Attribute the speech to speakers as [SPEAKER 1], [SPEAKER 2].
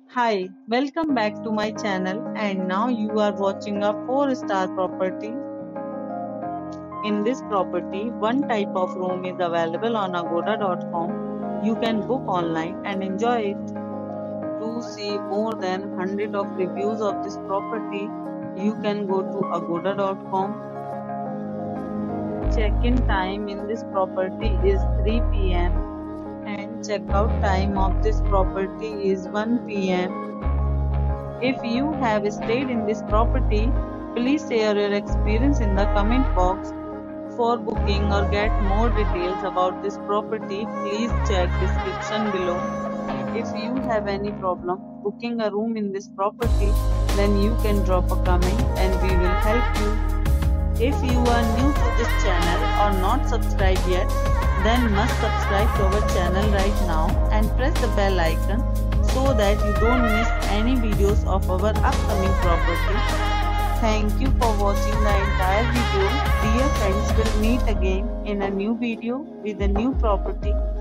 [SPEAKER 1] Hi, welcome back to my channel and now you are watching a 4-star property. In this property, one type of room is available on agoda.com. You can book online and enjoy it. To see more than 100 of reviews of this property, you can go to agoda.com. Check-in time in this property is 3 p.m. and check-out time of this property is 1 p.m. If you have stayed in this property, please share your experience in the comment box. For booking or get more details about this property, please check description below. If you have any problem booking a room in this property, then you can drop a comment and we will help you. If you are new to this channel or not subscribed yet, then must subscribe to our channel right now and press the bell icon so that you don't miss any videos of our upcoming property. Thank you for watching the entire video. Dear friends, will meet again in a new video with a new property.